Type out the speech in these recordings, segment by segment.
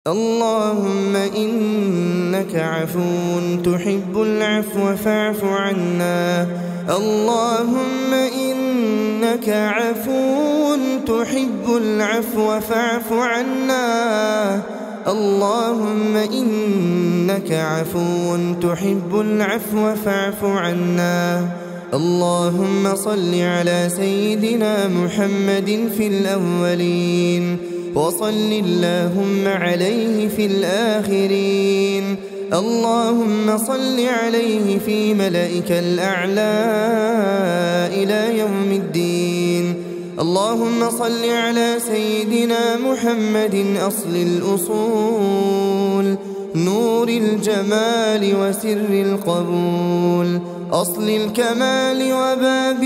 اللهم إنك عفو تحب العفو فاعف عنا. اللهم إنك عفو تحب العفو فاعف عنا. اللهم إنك عفو تحب العفو فاعف عنا. اللهم صل على سيدنا محمد في الأولين، وصل اللهم عليه في الآخرين. اللهم صل عليه في ملائك الأعلى إلى يوم الدين. اللهم صل على سيدنا محمد أصل الأصول، نور الجمال وسر القبول، أصل الكمال وباب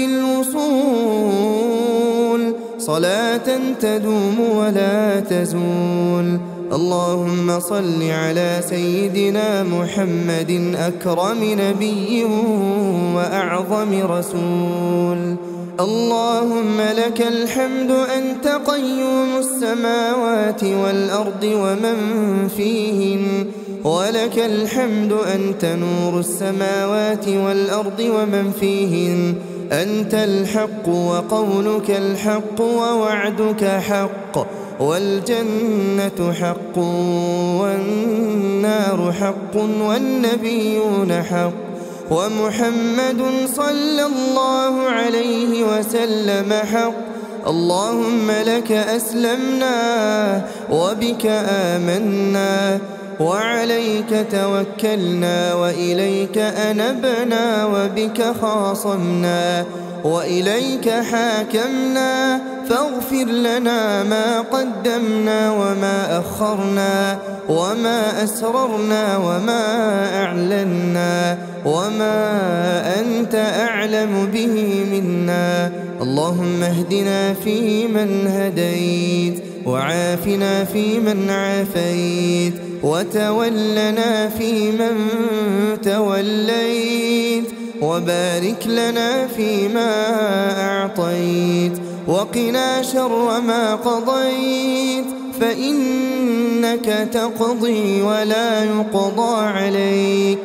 الوصول، صلاة تدوم ولا تزول. اللهم صل على سيدنا محمد أكرم نبي وأعظم رسول. اللهم لك الحمد أنت قيوم السماوات والأرض ومن فيهن، ولك الحمد أنت نور السماوات والأرض ومن فيهن. أنت الحق وقولك الحق ووعدك حق، والجنة حق والنار حق والنبيون حق، ومحمد صلى الله عليه وسلم حق. اللهم لك أسلمنا وبك آمنا وعليك توكلنا وإليك أنبنا وبك خاصمنا وإليك حاكمنا، فاغفر لنا ما قدمنا وما أخرنا وما أسررنا وما أعلنا وما أنت أعلم به منا. اللهم اهدنا فيمن هديت، وعافنا فيمن عافيت، وتولنا فيمن توليت، وبارك لنا فيما أعطيت، وقنا شر ما قضيت، فإنك تقضي ولا يقضى عليك،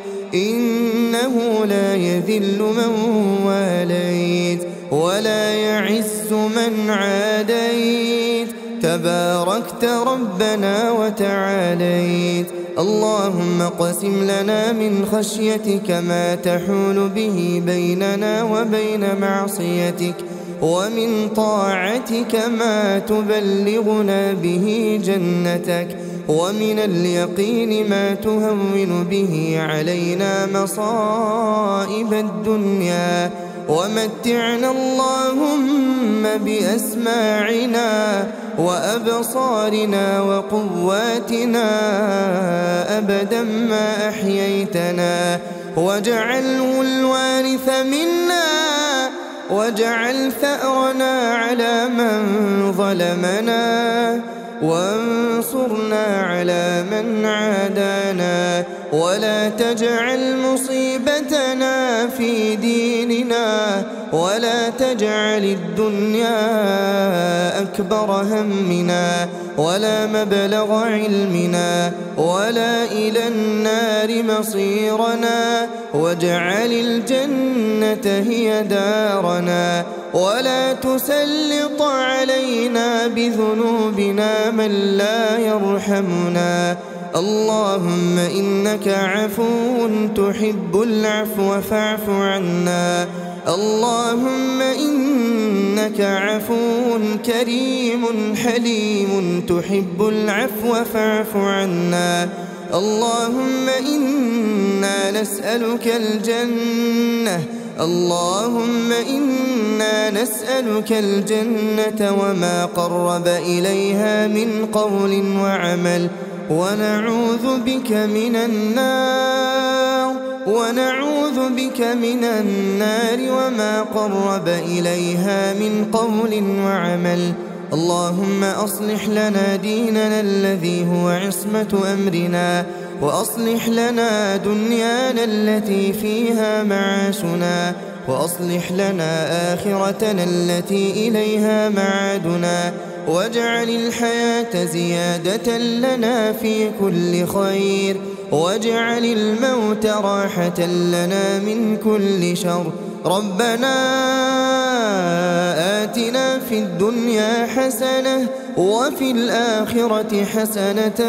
إنه لا يذل من واليت ولا يعز من عاديت، تباركت ربنا وتعاليت. اللهم اقسم لنا من خشيتك ما تحول به بيننا وبين معصيتك، ومن طاعتك ما تبلغنا به جنتك، ومن اليقين ما تهون به علينا مصائب الدنيا، ومتعنا اللهم بأسماعنا وأبصارنا وقواتنا أبدا ما أحييتنا، واجعله الوارث منا، واجعل ثأرنا على من ظلمنا، وانصرنا على من عادانا، ولا تجعل مصيبتنا في ديننا، ولا تجعل الدنيا أكبر همنا ولا مبلغ علمنا ولا إلى النار مصيرنا، واجعل الجنة هي دارنا، ولا تسلط علينا بذنوبنا من لا يرحمنا. اللهم إنك عفو تحب العفو فاعف عنا. اللهم إنك عفو كريم حليم تحب العفو فاعف عنا. اللهم إنا نسألك الجنة، اللهم إنا نسألك الجنة وما قرب إليها من قول وعمل، ونعوذ بك من النار، ونعوذ بك من النار وما قرب إليها من قول وعمل. اللهم أصلح لنا ديننا الذي هو عصمة أمرنا، وأصلح لنا دنيانا التي فيها معاشنا، وأصلح لنا آخرتنا التي إليها معادنا، واجعل الحياة زيادة لنا في كل خير، واجعل الموت راحة لنا من كل شر. ربنا آتنا في الدنيا حسنة وفي الآخرة حسنة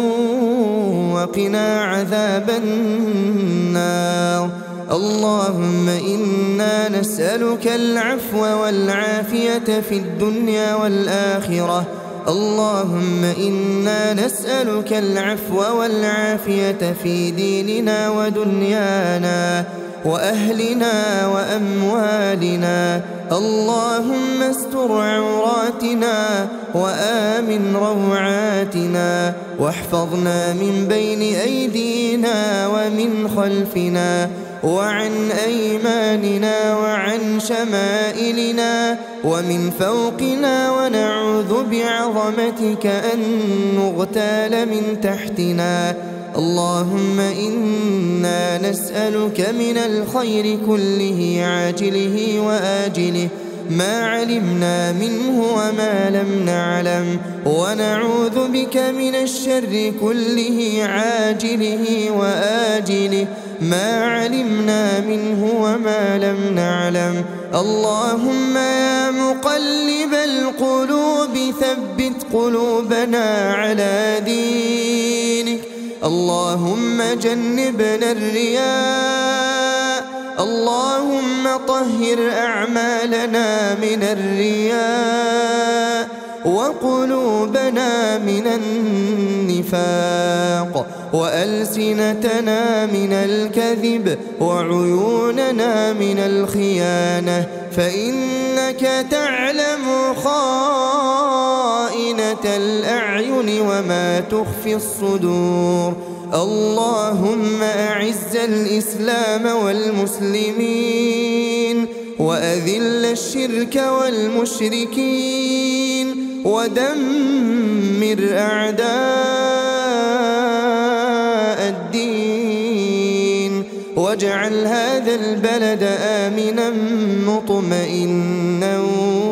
وقنا عذاب النار. اللهم إنا نسألك العفو والعافية في الدنيا والآخرة. اللهم إنا نسألك العفو والعافية في ديننا ودنيانا وأهلنا وأموالنا. اللهم استر عوراتنا وآمن روعاتنا، واحفظنا من بين أيدينا ومن خلفنا وعن أيماننا وعن شمائلنا ومن فوقنا، ونعوذ بعظمتك أن نغتال من تحتنا. اللهم إنا نسألك من الخير كله عاجله وآجله ما علمنا منه وما لم نعلم، ونعوذ بك من الشر كله عاجله وآجله ما علمنا منه وما لم نعلم. اللهم يا مقلب القلوب ثبت قلوبنا على دينك. اللهم جنبنا الرياء، اللهم طهر أعمالنا من الرياء وقلوبنا من النفاق وألسنتنا من الكذب وعيوننا من الخيانة، فإنك تعلم خائنة الأعين وما تخفي الصدور. اللهم أعز الإسلام والمسلمين وأذل الشرك والمشركين ودمر أعداء الدين، واجعل هذا البلد آمنا مطمئنا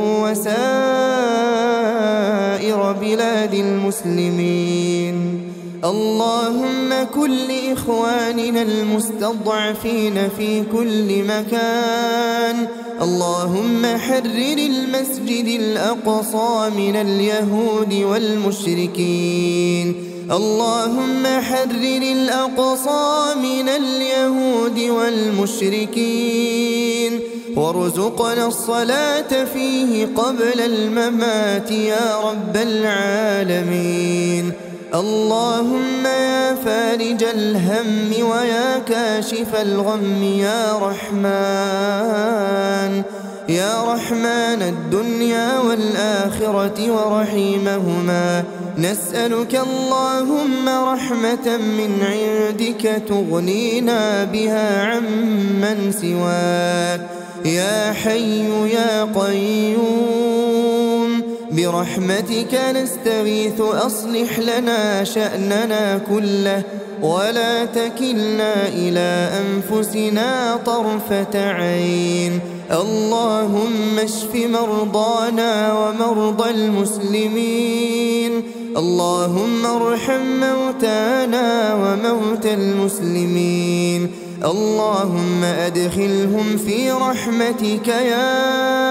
وسائر بلاد المسلمين. اللهم كن لإخواننا المستضعفين في كل مكان. اللهم حرر المسجد الأقصى من اليهود والمشركين. اللهم حرر الأقصى من اليهود والمشركين، وارزقنا الصلاة فيه قبل الممات يا رب العالمين. اللهم يا فارج الهم ويا كاشف الغم يا رحمن، يا رحمن الدنيا والآخرة ورحيمهما، نسألك اللهم رحمة من عندك تغنينا بها عمن سواك. يا حي يا قيوم برحمتك نستغيث، أصلح لنا شأننا كله ولا تكلنا إلى أنفسنا طرفة عين. اللهم اشف مرضانا ومرضى المسلمين. اللهم ارحم موتانا وموتى المسلمين. اللهم أدخلهم في رحمتك يا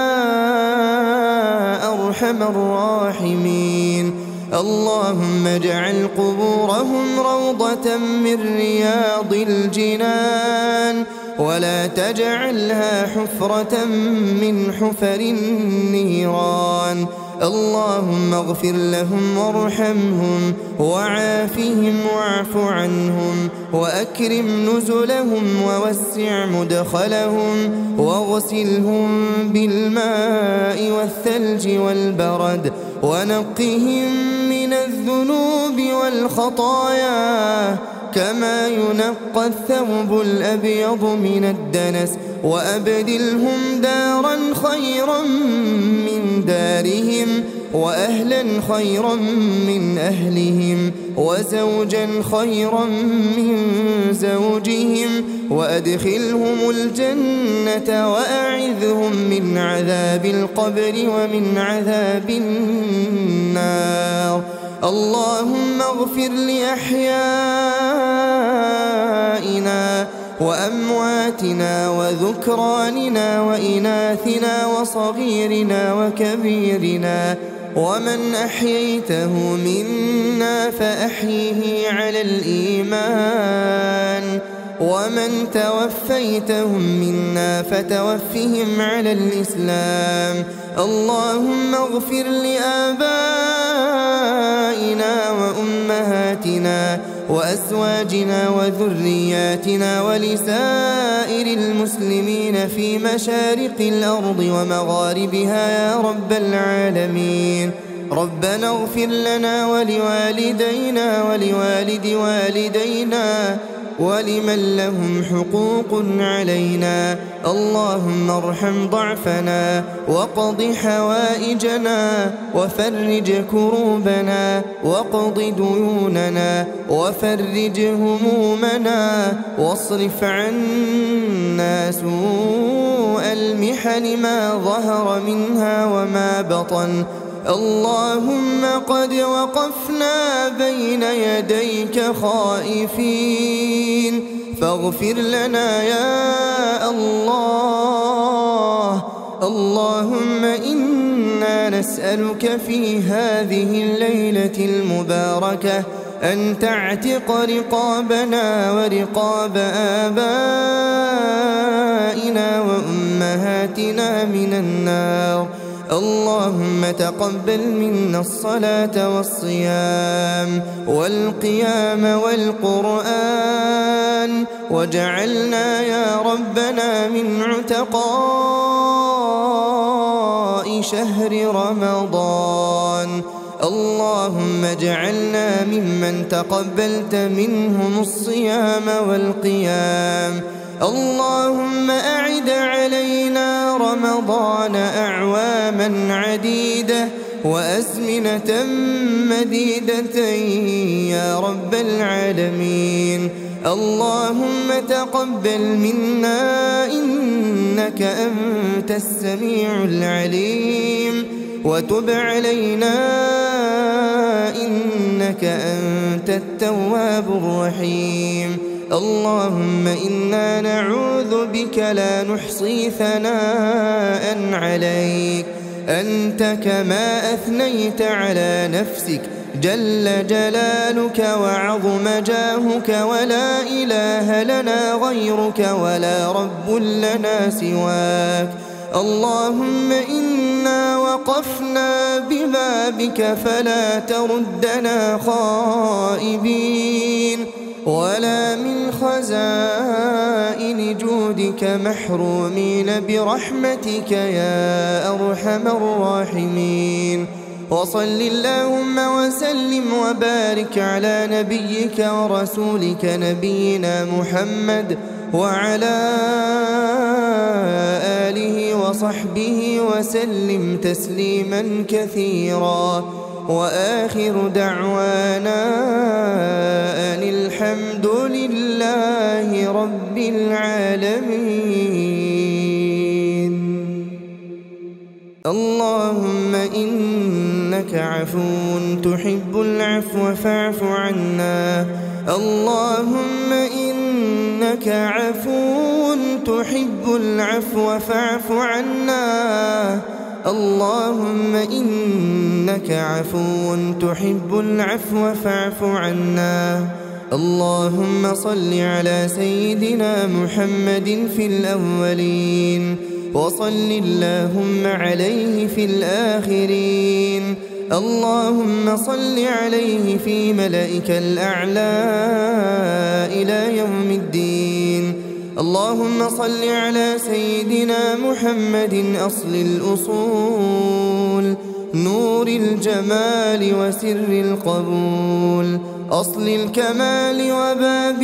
أرحم الراحمين. اللهم اجعل قبورهم روضة من رياض الجنان، ولا تجعلها حفرة من حفر النيران. اللهم اغفر لهم وارحمهم وعافهم واعف عنهم وأكرم نزلهم ووسع مدخلهم واغسلهم بالماء والثلج والبرد ونقهم من الذنوب والخطايا كما ينقى الثوب الأبيض من الدنس، وأبدلهم دارا خيرا من دارهم وأهلا خيرا من أهلهم وزوجا خيرا من زوجهم وأدخلهم الجنة وأعذهم من عذاب القبر ومن عذاب النار. اللهم اغفر لأحيائنا وأمواتنا وذكراننا وإناثنا وصغيرنا وكبيرنا، ومن أحييته منا فأحيه على الإيمان، ومن توفيتهم منا فتوفهم على الإسلام. اللهم اغفر لآبائنا وأمهاتنا وأزواجنا وذرياتنا ولسائر المسلمين في مشارق الأرض ومغاربها يا رب العالمين. ربنا اغفر لنا ولوالدينا ولوالد والدينا ولمن لهم حقوق علينا. اللهم ارحم ضعفنا واقض حوائجنا وفرج كروبنا واقض ديوننا وفرج همومنا واصرف عنا سوء المحن ما ظهر منها وما بطن. اللهم قد وقفنا بين يديك خائفين فاغفر لنا يا الله. اللهم إنا نسألك في هذه الليلة المباركة أن تعتق رقابنا ورقاب آبائنا وأمهاتنا من النار. اللهم تقبل منا الصلاة والصيام والقيام والقرآن، واجعلنا يا ربنا من عتقاء شهر رمضان. اللهم اجعلنا ممن تقبلت منهم الصيام والقيام. اللهم أعد علينا رمضان أعواما عديدة وأزمنة مديدة يا رب العالمين. اللهم تقبل منا إنك أنت السميع العليم، وتب علينا إنك أنت التواب الرحيم. اللهم إنا نعوذ بك لا نحصي ثناء عليك، أنت كما أثنيت على نفسك جل جلالك وعظم جاهك، ولا إله لنا غيرك ولا رب لنا سواك. اللهم إنا وقفنا ببابك فلا تردنا خائبين، ولا من خزائن جودك محرومين برحمتك يا أرحم الراحمين. وصل اللهم وسلم وبارك على نبيك ورسولك نبينا محمد وعلى آله وصحبه وسلم تسليما كثيرا. وآخر دعوانا أن الحمد لله رب العالمين. اللهم إنك عفو تحب العفو فاعف عنا. اللهم إنك عفو تحب العفو فاعف عنا. اللهم إنك عفو تحب العفو فاعف عنا. اللهم صل على سيدنا محمد في الأولين، وصل اللهم عليه في الآخرين. اللهم صل عليه في ملائك الأعلى إلى يوم الدين. اللهم صل على سيدنا محمد أصل الأصول، نور الجمال وسر القبول، أصل الكمال وباب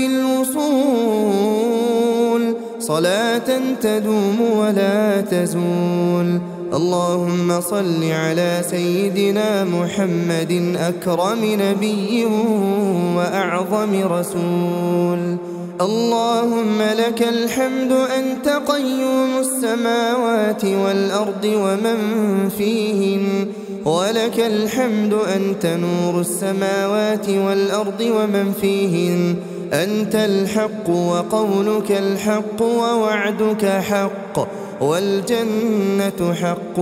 الوصول، صلاة تدوم ولا تزول. اللهم صل على سيدنا محمد أكرم نبي وأعظم رسول. اللهم لك الحمد أنت قيوم السماوات والأرض ومن فيهن، ولك الحمد أنت نور السماوات والأرض ومن فيهن، أنت الحق وقولك الحق ووعدك حق، والجنة حق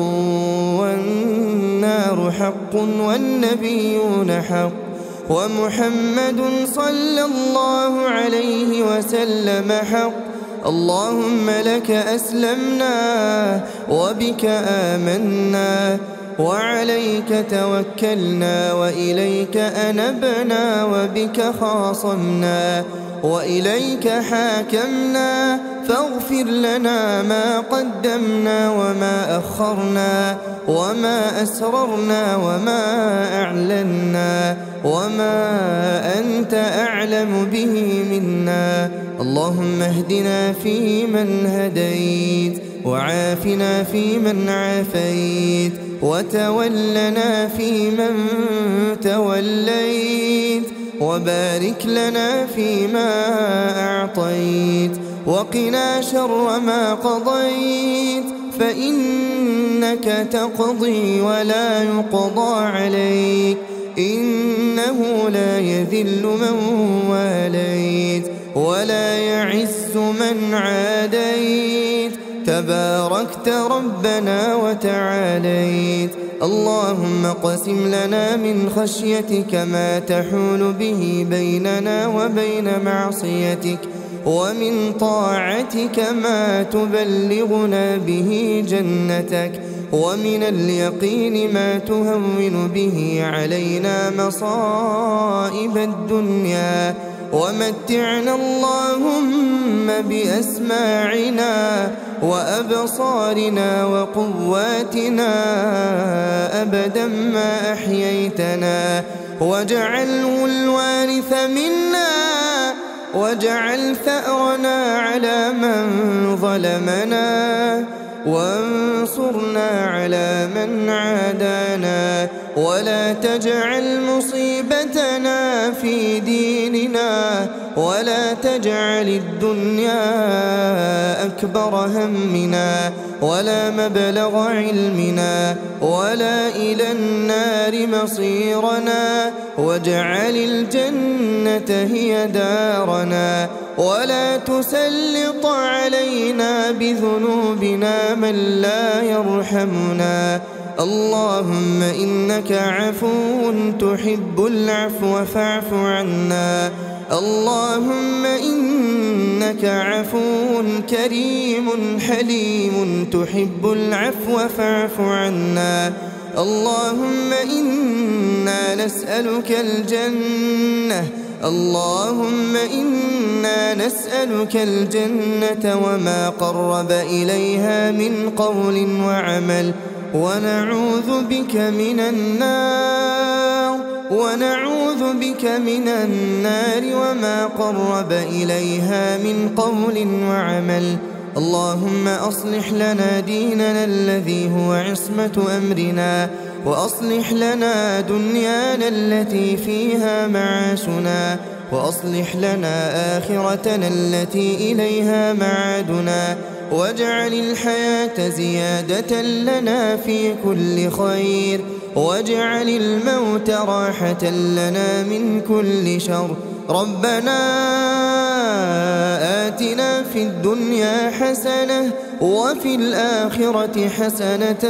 والنار حق والنبيون حق ومحمد صلى الله عليه وسلم حق. اللهم لك أسلمنا وبك آمنا وعليك توكلنا وإليك أنبنا وبك خاصمنا وإليك حاكمنا، فاغفر لنا ما قدمنا وما أخرنا وما أسررنا وما أعلنا وما أنت أعلم به منا. اللهم اهدنا فيمن هديت، وعافنا فيمن عافيت، وتولنا فيمن توليت، وبارك لنا فيما أعطيت، وقنا شر ما قضيت، فإنك تقضي ولا يقضى عليك، إنه لا يذل من واليت ولا يعز من عاديت، تباركت ربنا وتعاليت. اللهم اقسم لنا من خشيتك ما تحول به بيننا وبين معصيتك، ومن طاعتك ما تبلغنا به جنتك، ومن اليقين ما تهون به علينا مصائب الدنيا، ومتعنا اللهم بأسماعنا وأبصارنا وقواتنا أبدا ما أحييتنا، واجعله الوارث منا، واجعل ثأرنا على من ظلمنا، وانصرنا على من عادانا، ولا تجعل مصيبتنا في ديننا، ولا تجعل الدنيا أكبر همنا ولا مبلغ علمنا ولا إلى النار مصيرنا، واجعل الجنة هي دارنا، ولا تسلط علينا بذنوبنا من لا يرحمنا. اللهم إنك عفو تحب العفو فاعف عنا. اللهم إنك عفو كريم حليم تحب العفو فاعف عنا. اللهم إنا نسألك الجنة، اللهم إنا نسألك الجنة وما قرب إليها من قول وعمل، ونعوذ بك من النار، ونعوذ بك من النار وما قرب إليها من قول وعمل. اللهم أصلح لنا ديننا الذي هو عصمة أمرنا، وأصلح لنا دنيانا التي فيها معاشنا، وأصلح لنا آخرتنا التي إليها معادنا، واجعل الحياة زيادة لنا في كل خير، واجعل الموت راحة لنا من كل شر. ربنا آتنا في الدنيا حسنة وفي الآخرة حسنة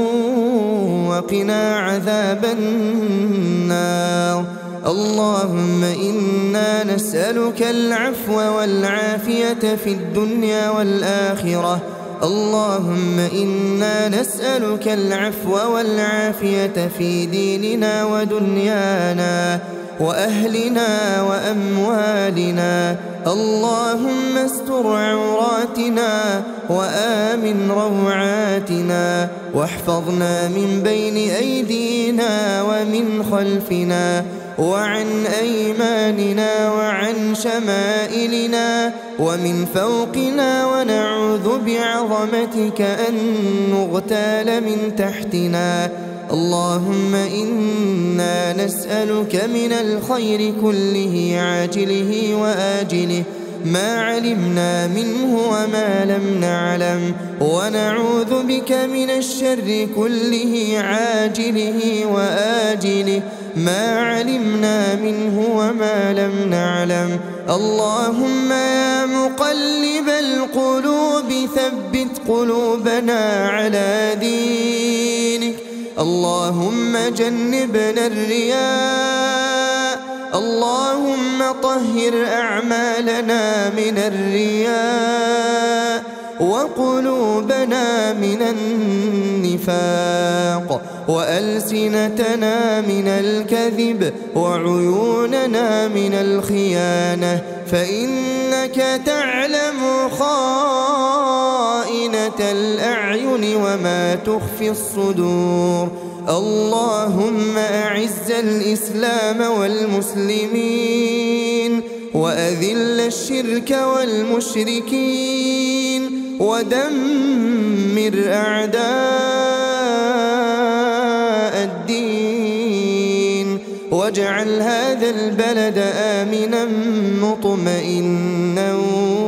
وقنا عذاب النار. اللهم إنا نسألك العفو والعافية في الدنيا والآخرة. اللهم إنا نسألك العفو والعافية في ديننا ودنيانا وأهلنا وأموالنا. اللهم استر عوراتنا وآمن روعاتنا، واحفظنا من بين أيدينا ومن خلفنا وعن أيماننا وعن شمائلنا ومن فوقنا، ونعوذ بعظمتك أن نغتال من تحتنا. اللهم إنا نسألك من الخير كله عاجله وآجله ما علمنا منه وما لم نعلم، ونعوذ بك من الشر كله عاجله وآجله ما علمنا منه وما لم نعلم. اللهم يا مقلب القلوب ثبت قلوبنا على دينك. اللهم جنبنا الرياء، اللهم طهر أعمالنا من الرياء، وقلوبنا من النفاق، وألسنتنا من الكذب، وعيوننا من الخيانة، فإنك تعلم خائنة الأعين وما تخفي الصدور. اللهم أعز الإسلام والمسلمين، وأذل الشرك والمشركين، ودمر أعداء الدين، واجعل هذا البلد آمنا مطمئنا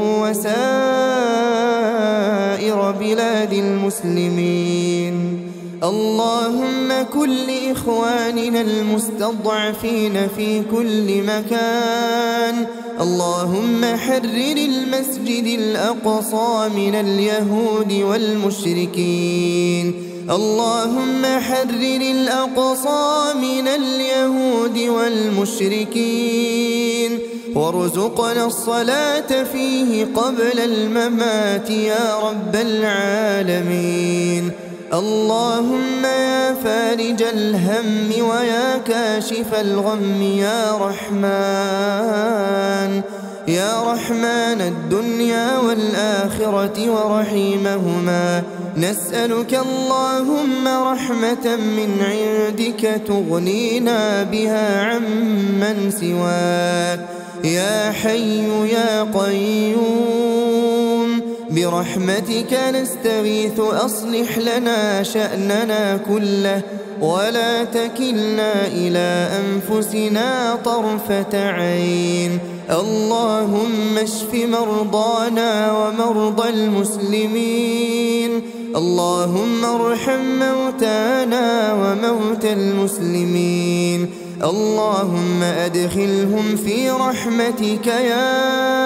وسائر بلاد المسلمين. اللهم كن لإخواننا المستضعفين في كل مكان. اللهم حرر المسجد الأقصى من اليهود والمشركين. اللهم حرر الأقصى من اليهود والمشركين، وارزقنا الصلاة فيه قبل الممات يا رب العالمين. اللهم يا فارج الهم ويا كاشف الغم يا رحمن، يا رحمن الدنيا والآخرة ورحيمهما، نسألك اللهم رحمة من عندك تغنينا بها عمن سواك. يا حي يا قيوم برحمتك نستغيث، أصلح لنا شأننا كله، ولا تكلنا إلى أنفسنا طرفة عين. اللهم اشف مرضانا ومرضى المسلمين. اللهم ارحم موتانا وموتى المسلمين. اللهم أدخلهم في رحمتك يا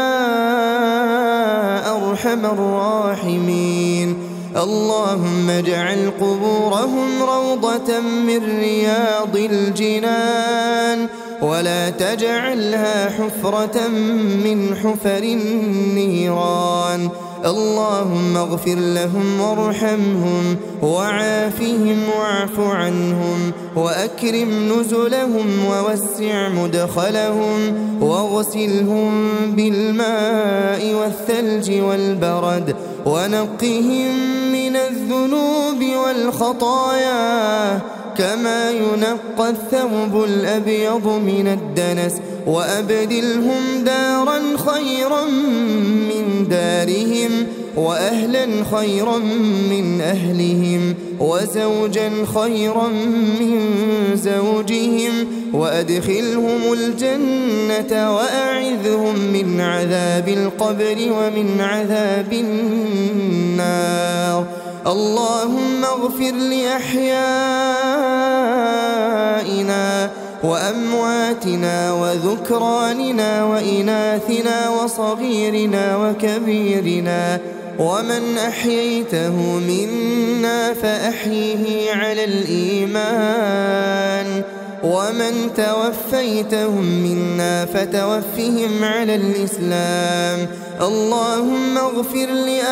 أرحم الراحمين. اللهم اجعل قبورهم روضة من رياض الجنان، ولا تجعلها حفرة من حفر النيران. اللهم اغفر لهم وارحمهم وعافهم واعف عنهم، وأكرم نزلهم ووسع مدخلهم، واغسلهم بالماء والثلج والبرد، ونقهم من الذنوب والخطايا كما ينقى الثوب الأبيض من الدنس، وأبدلهم دارا خيرا من دارهم، وأهلا خيرا من أهلهم، وزوجا خيرا من زوجهم، وأدخلهم الجنة، وأعذهم من عذاب القبر ومن عذاب النار. اللهم اغفر لأحيائنا وأمواتنا وذكراننا وإناثنا وصغيرنا وكبيرنا، ومن أحييته منا فأحيه على الإيمان، ومن توفيتهم منا فتوفهم على الإسلام. اللهم اغفر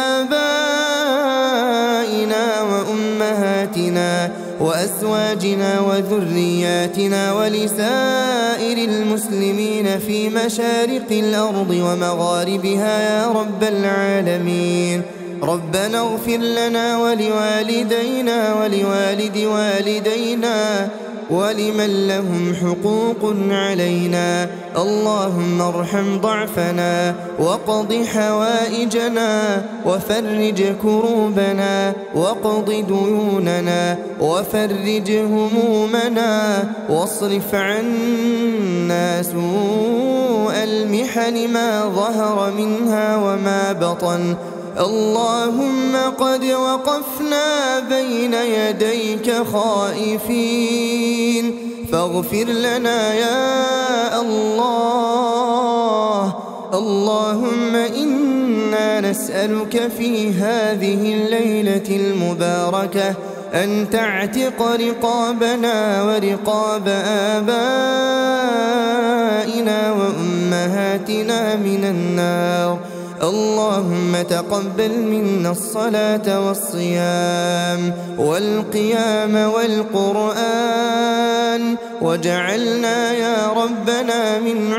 لآبائنا وأمهاتنا وأزواجنا وذرياتنا ولسائر المسلمين في مشارق الأرض ومغاربها يا رب العالمين. ربنا اغفر لنا ولوالدينا ولوالد والدينا ولمن لهم حقوق علينا. اللهم ارحم ضعفنا واقض حوائجنا وفرج كروبنا واقض ديوننا وفرج همومنا واصرف عنا سوء المحن ما ظهر منها وما بطن. اللهم قد وقفنا بين يديك خائفين فاغفر لنا يا الله. اللهم إنا نسألك في هذه الليلة المباركة أن تعتق رقابنا ورقاب آبائنا وأمهاتنا من النار. اللهم تقبل منا الصلاة والصيام والقيام والقرآن واجعلنا يا ربنا من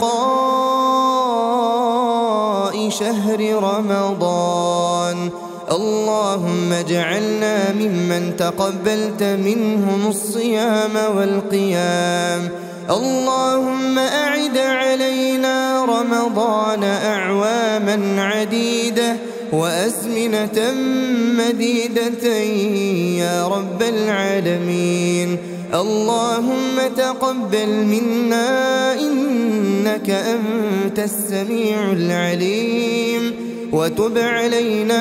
عتقاء شهر رمضان. اللهم اجعلنا ممن تقبلت منهم الصيام والقيام. اللهم أعد علينا رمضان أعواما عديدة وأزمنة مديدة يا رب العالمين. اللهم تقبل منا إنك أنت السميع العليم وتب علينا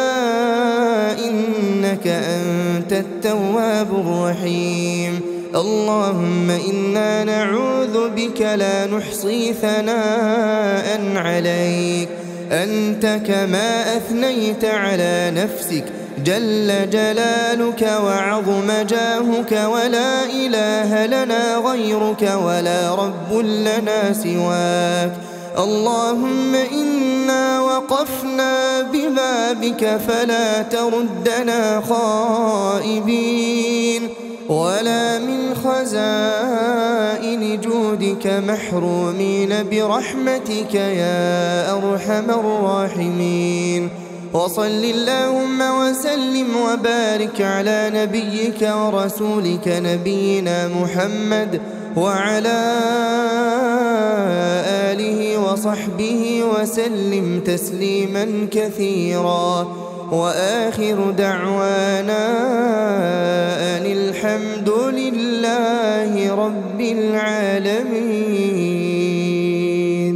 إنك أنت التواب الرحيم. اللهم إنا نعوذ بك لا نحصي ثناء عليك أنت كما أثنيت على نفسك جل جلالك وعظم جاهك ولا إله لنا غيرك ولا رب لنا سواك. اللهم إنا وقفنا ببابك فلا تردنا خائبين ولا من خزائن جودك محرومين برحمتك يا أرحم الراحمين. وصل اللهم وسلم وبارك على نبيك ورسولك نبينا محمد وعلى آله وصحبه وسلم تسليما كثيرا. وآخر دعوانا أن الحمد لله رب العالمين.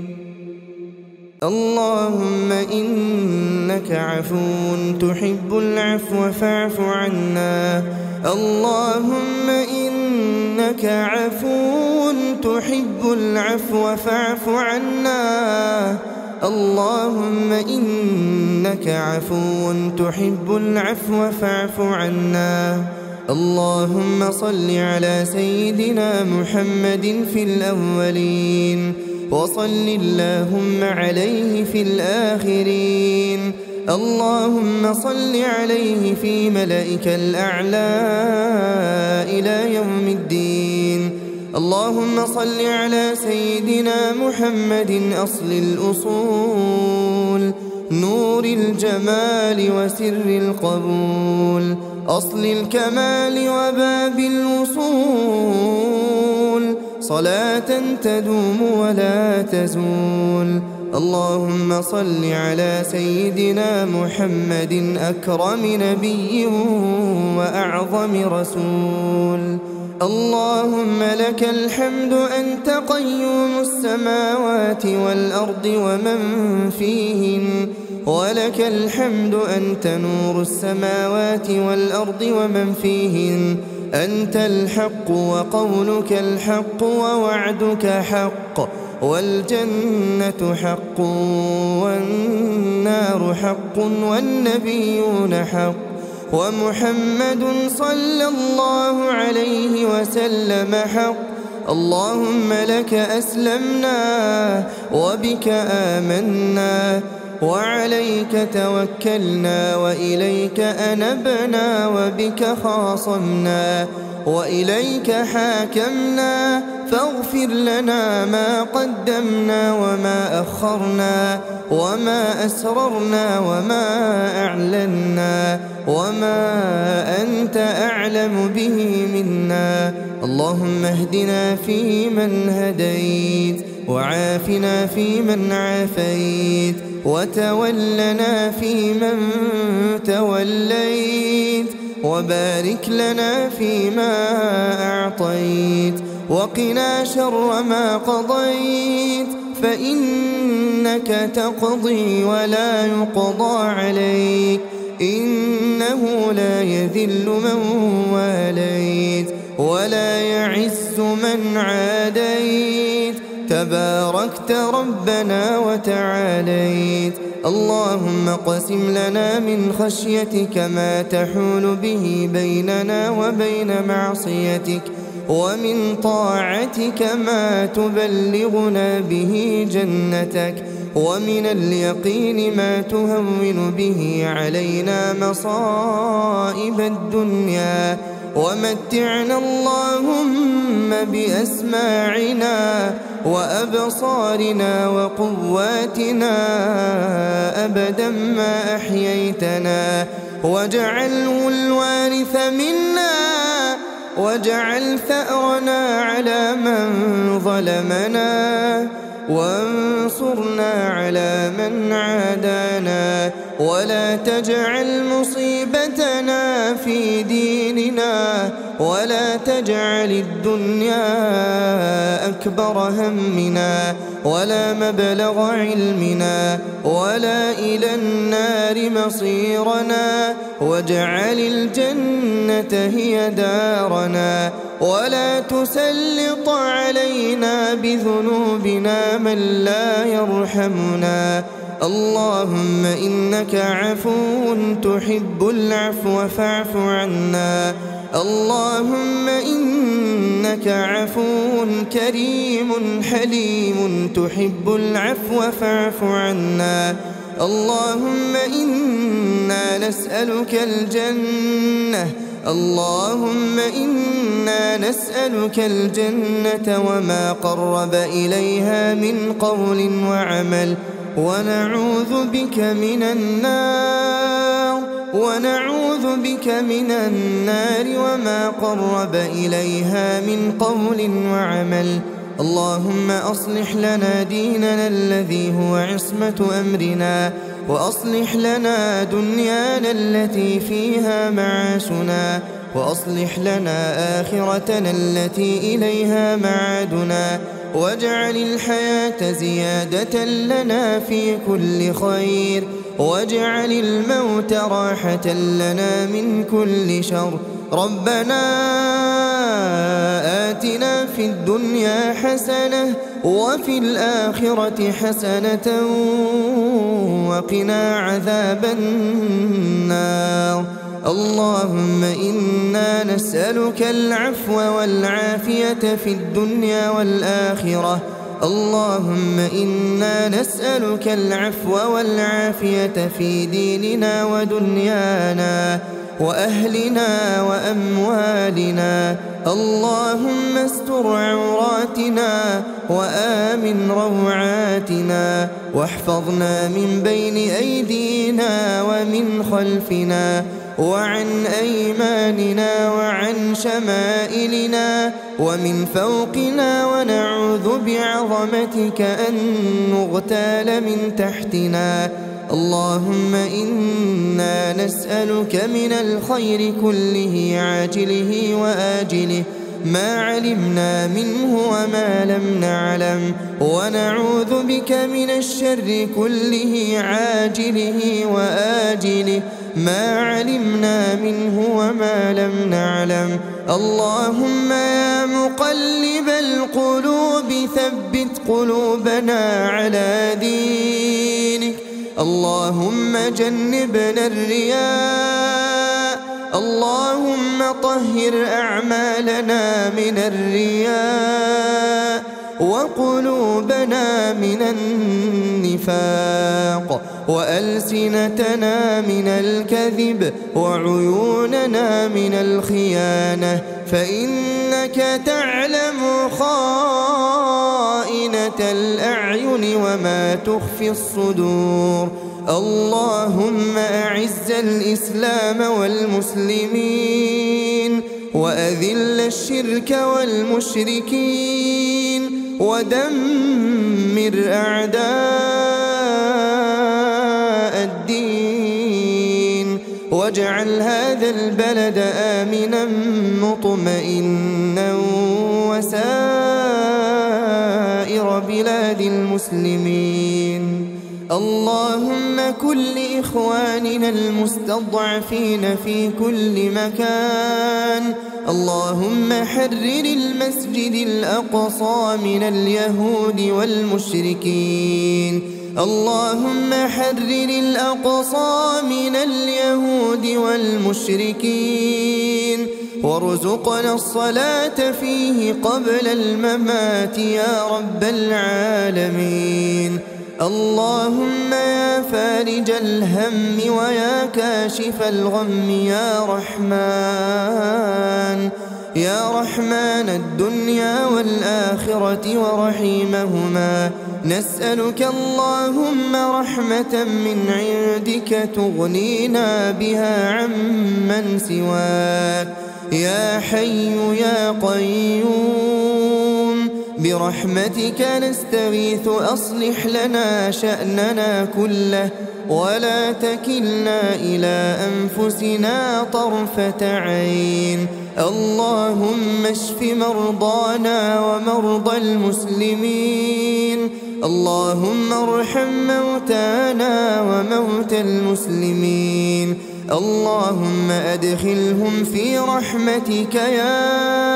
اللهم إنك عفو تحب العفو فاعف عنا. اللهم إنك عفو تحب العفو فاعف عنا. اللهم إنك عفو تحب العفو فاعف عنا. اللهم صل على سيدنا محمد في الأولين وصل اللهم عليه في الآخرين. اللهم صل عليه في ملائك الأعلى إلى يوم الدين. اللهم صل على سيدنا محمد أصل الأصول نور الجمال وسر القبول أصل الكمال وباب الوصول صلاة تدوم ولا تزول. اللهم صل على سيدنا محمد أكرم نبي وأعظم رسول. اللهم لك الحمد أنت قيوم السماوات والأرض ومن فيهن ولك الحمد أنت نور السماوات والأرض ومن فيهن. أنت الحق وقولك الحق ووعدك حق والجنة حق والنار حق والنبيون حق ومحمد صلى الله عليه وسلم حق. اللهم لك أسلمنا وبك آمنا وعليك توكلنا وإليك أنبنا وبك خاصمنا وإليك حاكمنا فاغفر لنا ما قدمنا وما أخرنا وما أسررنا وما أعلنا وما أنت أعلم به منا. اللهم اهدنا فيمن هديت، وعافنا فيمن عافيت، وتولنا فيمن توليت، وبارك لنا فيما أعطيت، وقنا شر ما قضيت، فإنك تقضي ولا يقضى عليك، إنه لا يذل من واليت ولا يعز من عاديت، تباركت ربنا وتعاليت. اللهم اقسم لنا من خشيتك ما تحول به بيننا وبين معصيتك، ومن طاعتك ما تبلغنا به جنتك، ومن اليقين ما تهون به علينا مصائب الدنيا، ومتعنا اللهم بأسماعنا وأبصارنا وقواتنا أبدا ما أحييتنا، واجعله الوارث منا، واجعل ثأرنا على من ظلمنا، وانصرنا على من عادانا، ولا تجعل مصيبتنا في ديننا، ولا تجعل الدنيا أكبر همنا ولا مبلغ علمنا ولا إلى النار مصيرنا، واجعل الجنة هي دارنا، ولا تسلط علينا بذنوبنا من لا يرحمنا. اللهم إنك عفو تحب العفو فاعف عنا. اللهم إنك عفو كريم حليم تحب العفو فاعف عنا. اللهم إنا نسألك الجنة، اللهم إنا نسألك الجنة وما قرب إليها من قول وعمل، ونعوذ بك من النار، ونعوذ بك من النار وما قرب إليها من قول وعمل. اللهم أصلح لنا ديننا الذي هو عصمة أمرنا، وأصلح لنا دنيانا التي فيها معاشنا، وأصلح لنا آخرتنا التي إليها معادنا، واجعل الحياة زيادة لنا في كل خير، واجعل الموت راحة لنا من كل شر. ربنا آتنا في الدنيا حسنة وفي الآخرة حسنة وقنا عذاب النار. اللهم إنا نسألك العفو والعافية في الدنيا والآخرة. اللهم إنا نسألك العفو والعافية في ديننا ودنيانا وأهلنا وأموالنا. اللهم استر عوراتنا وآمن روعاتنا، واحفظنا من بين أيدينا ومن خلفنا وعن أيماننا وعن شمائلنا ومن فوقنا، ونعوذ بعظمتك أن نغتال من تحتنا. اللهم إنا نسألك من الخير كله عاجله وآجله ما علمنا منه وما لم نعلم، ونعوذ بك من الشر كله عاجله وآجله ما علمنا منه وما لم نعلم. اللهم يا مقلب القلوب ثبت قلوبنا على دينك. اللهم جنبنا الرياء، اللهم طهر أعمالنا من الرياء، وقلوبنا من النفاق، وألسنتنا من الكذب، وعيوننا من الخيانة، فإنك تعلم خائنة خائنة الأعين وما تخفي الصدور. اللهم أعز الإسلام والمسلمين وأذل الشرك والمشركين ودمر أعداء الدين، واجعل هذا البلد آمنا مطمئنا وسائر بلاد المسلمين. اللهم كن لإخواننا المستضعفين في كل مكان. اللهم حرر المسجد الأقصى من اليهود والمشركين. اللهم حرر الأقصى من اليهود والمشركين، وارزقنا الصلاة فيه قبل الممات يا رب العالمين. اللهم يا فارج الهم ويا كاشف الغم يا رحمن، يا رحمن الدنيا والآخرة ورحيمهما، نسألك اللهم رحمة من عندك تغنينا بها عمن سواك. يا حي يا قيوم برحمتك نستغيث، أصلح لنا شأننا كله ولا تكلنا إلى أنفسنا طرفة عين. اللهم اشف مرضانا ومرضى المسلمين. اللهم ارحم موتانا وموتى المسلمين. اللهم أدخلهم في رحمتك يا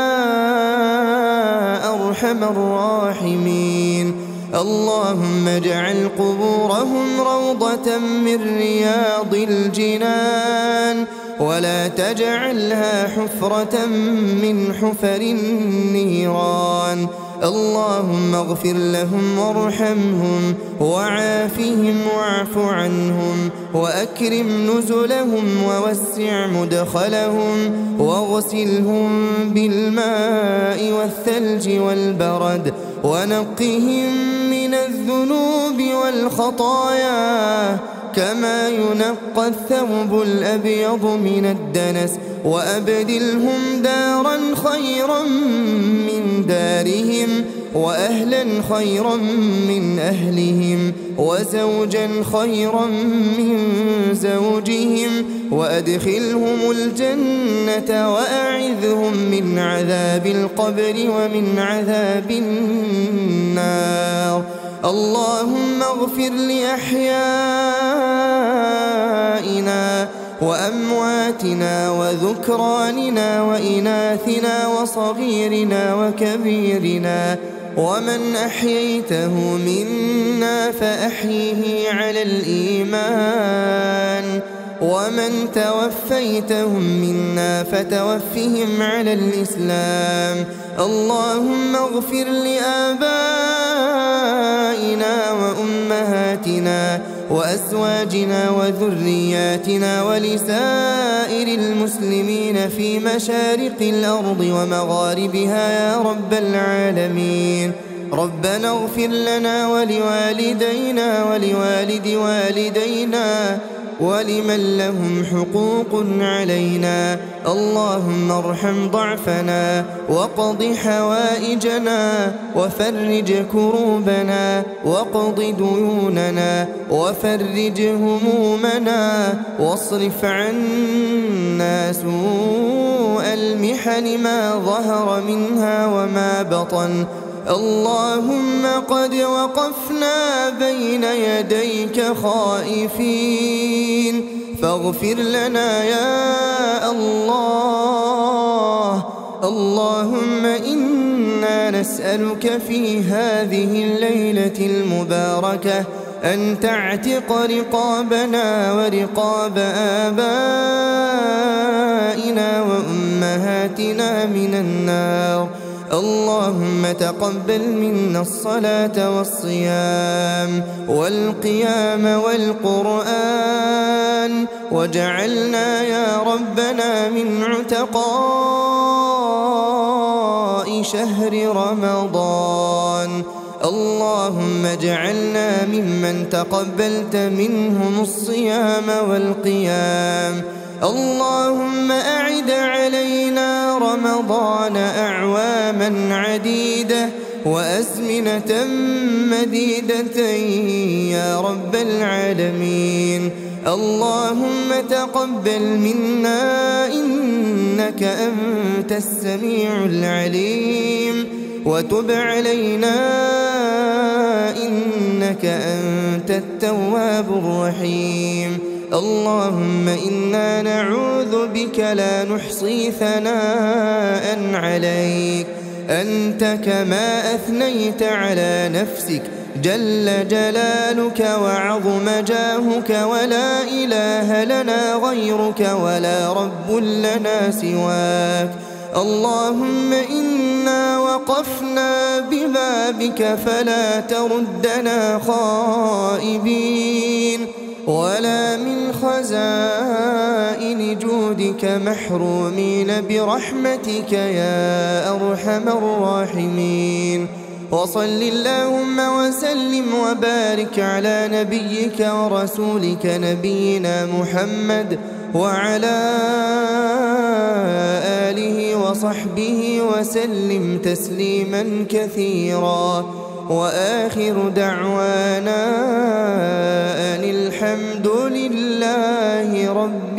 أرحم الراحمين. اللهم اجعل قبورهم روضة من رياض الجنان، ولا تجعلها حفرة من حفر النيران. اللهم اغفر لهم وارحمهم وعافهم واعف عنهم وأكرم نزلهم ووسع مدخلهم واغسلهم بالماء والثلج والبرد ونقهم من الذنوب والخطايا كما ينقى الثوب الأبيض من الدنس، وأبدلهم دارا خيرا من دارهم وأهلا خيرا من أهلهم وزوجا خيرا من زوجهم، وأدخلهم الجنة وأعذهم من عذاب القبر ومن عذاب النار. اللهم اغفر لأحيائنا وأمواتنا وذكراننا وإناثنا وصغيرنا وكبيرنا، ومن أحييته منا فأحيه على الإيمان، ومن توفيتهم منا فتوفهم على الإسلام. اللهم اغفر لآبائنا وأمهاتنا وأزواجنا وذرياتنا ولسائر المسلمين في مشارق الأرض ومغاربها يا رب العالمين. ربنا اغفر لنا ولوالدينا ولوالد والدينا ولمن لهم حقوق علينا. اللهم ارحم ضعفنا وقض حوائجنا وفرج كروبنا وقض ديوننا وفرج همومنا واصرف عنا سوء المحن ما ظهر منها وما بطن. اللهم قد وقفنا بين يديك خائفين فاغفر لنا يا الله. اللهم إنا نسألك في هذه الليلة المباركة أن تعتق رقابنا ورقاب آبائنا وأمهاتنا من النار. اللهم تقبل منا الصلاة والصيام والقيام والقرآن، واجعلنا يا ربنا من عتقاء شهر رمضان. اللهم اجعلنا ممن تقبلت منهم الصيام والقيام. اللهم أعد علينا رمضان أعواما عديدة وأزمنة مديدة يا رب العالمين. اللهم تقبل منا إنك أنت السميع العليم، وتب علينا إنك أنت التواب الرحيم. اللهم إنا نعوذ بك لا نحصي ثناء عليك، أنت كما أثنيت على نفسك جل جلالك وعظم جاهك، ولا إله لنا غيرك ولا رب لنا سواك. اللهم إنا وقفنا ببابك فلا تردنا خائبين، ولا من خزائن جودك محرومين برحمتك يا أرحم الراحمين. وصل اللهم وسلم وبارك على نبيك ورسولك نبينا محمد وعلى آله وصحبه وسلم تسليما كثيرا. وآخر دعوانا أن الحمد لله رب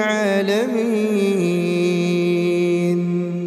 العالمين.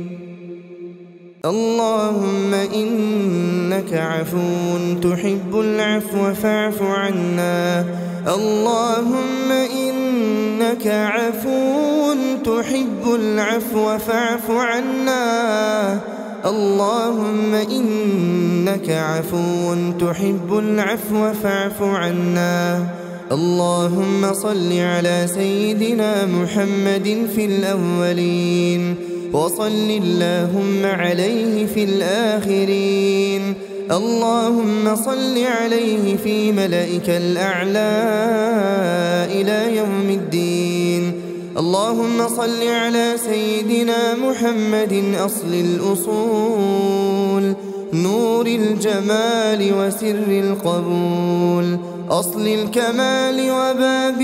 اللهم إنك عفو تحب العفو فاعف عنا. اللهم إنك عفو تحب العفو فاعف عنا. اللهم إنك عفو تحب العفو فاعف عنا. اللهم صل على سيدنا محمد في الأولين، وصل اللهم عليه في الآخرين. اللهم صل عليه في ملائك الأعلى إلى يوم الدين. اللهم صل على سيدنا محمد أصل الأصول، نور الجمال وسر القبول، أصل الكمال وباب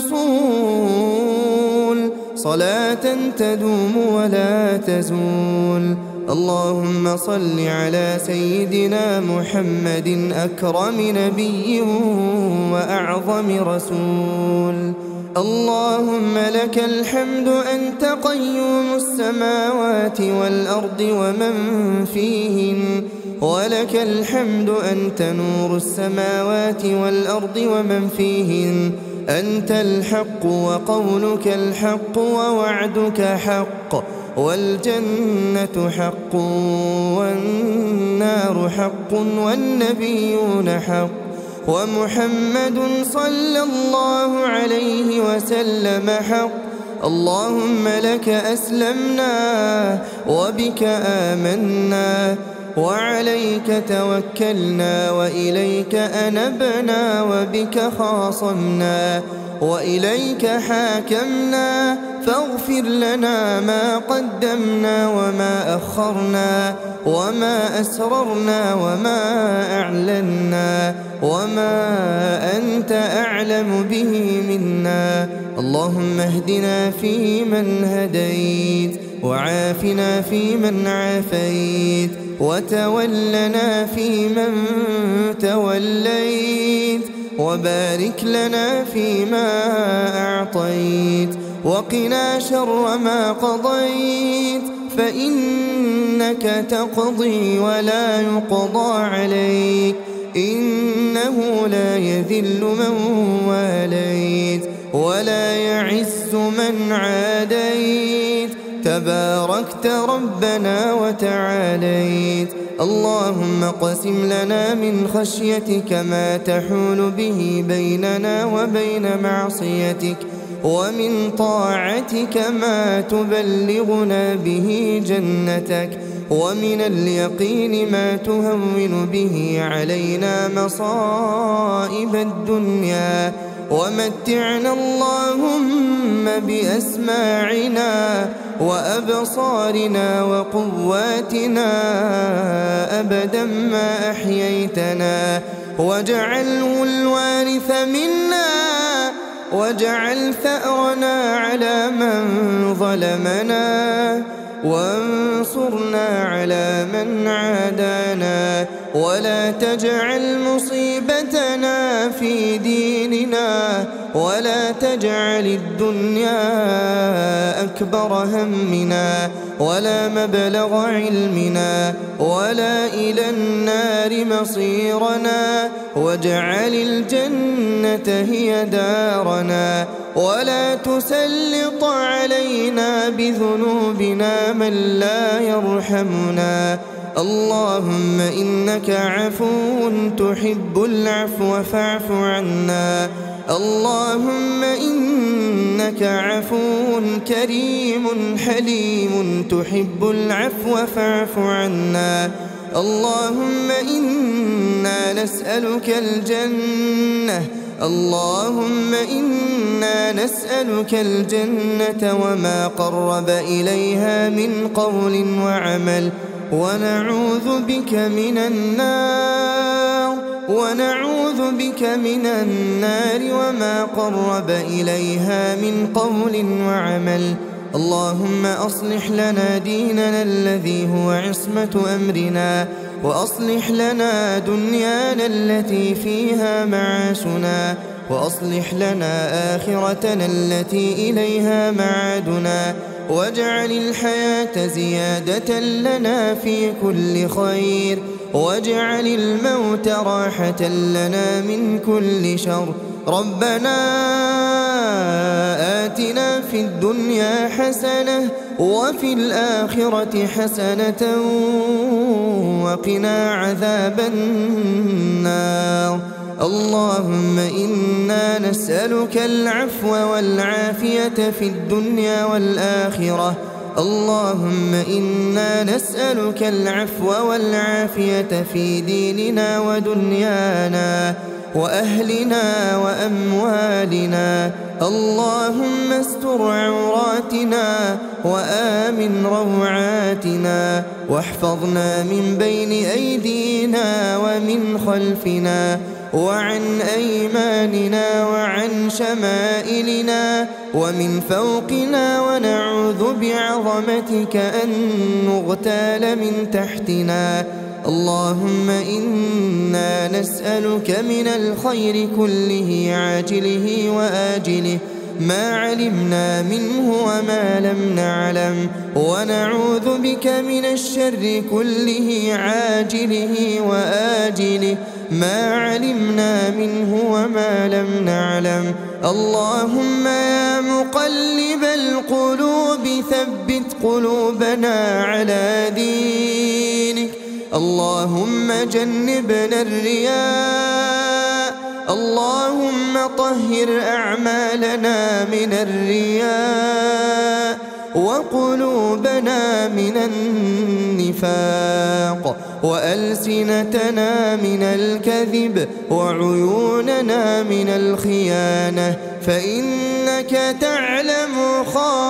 الوصول، صلاة تدوم ولا تزول. اللهم صل على سيدنا محمد أكرم نبي وأعظم رسول. اللهم لك الحمد أنت قيوم السماوات والأرض ومن فيهن، ولك الحمد أنت نور السماوات والأرض ومن فيهن. أنت الحق وقولك الحق ووعدك حق، والجنة حق والنار حق والنبيون حق، ومحمد صلى الله عليه وسلم حق. اللهم لك أسلمنا وبك آمنا وعليك توكلنا وإليك أنبنا وبك خاصمنا وإليك حاكمنا، فاغفر لنا ما قدمنا وما أخرنا وما أسررنا وما أعلنا وما أنت أعلم به منا. اللهم اهدنا فيمن هديت، وعافنا فيمن عافيت، وتولنا فيمن توليت، وبارك لنا فيما أعطيت، وقنا شر ما قضيت، فإنك تقضي ولا يقضى عليك، إنه لا يذل من واليت ولا يعز من عاديت، تباركت ربنا وتعاليت. اللهم اقسم لنا من خشيتك ما تحول به بيننا وبين معصيتك، ومن طاعتك ما تبلغنا به جنتك، ومن اليقين ما تهون به علينا مصائب الدنيا، ومتعنا اللهم بأسماعنا وأبصارنا وقواتنا أبدا ما أحييتنا، واجعله الوارث منا، واجعل ثأرنا على من ظلمنا، وانصرنا على من عادانا، ولا تجعل مصيبتنا في ديننا، ولا تجعل الدنيا أكبر همنا ولا مبلغ علمنا ولا إلى النار مصيرنا، واجعل الجنة هي دارنا، ولا تسلط علينا بذنوبنا من لا يرحمنا. اللهم إنك عفو تحب العفو فاعف عنا. اللهم إنك عفو كريم حليم تحب العفو فاعف عنا. اللهم إنا نسألك الجنة، اللهم إنا نسألك الجنة وما قرب إليها من قول وعمل، ونعوذ بك من النار، ونعوذ بك من النار وما قرب إليها من قول وعمل. اللهم أصلح لنا ديننا الذي هو عصمة أمرنا، وأصلح لنا دنيانا التي فيها معاشنا، وأصلح لنا آخرتنا التي إليها معادنا، واجعل الحياة زيادة لنا في كل خير، واجعل الموت راحة لنا من كل شر. ربنا آتنا في الدنيا حسنة وفي الآخرة حسنة وقنا عذاب النار. اللهم إنا نسألك العفو والعافية في الدنيا والآخرة. اللهم إنا نسألك العفو والعافية في ديننا ودنيانا وأهلنا وأموالنا. اللهم استر عوراتنا وآمن روعاتنا، واحفظنا من بين أيدينا ومن خلفنا وعن أيماننا وعن شمائلنا ومن فوقنا، ونعوذ بعظمتك أن نغتال من تحتنا. اللهم إنا نسألك من الخير كله عاجله وآجله ما علمنا منه وما لم نعلم، ونعوذ بك من الشر كله عاجله وآجله ما علمنا منه وما لم نعلم. اللهم يا مقلب القلوب ثبت قلوبنا على دينك. اللهم جنبنا الرياء، اللهم طهر أعمالنا من الرياء، وقلوبنا من النفاق، وألسنتنا من الكذب، وعيوننا من الخيانة، فإنك تعلم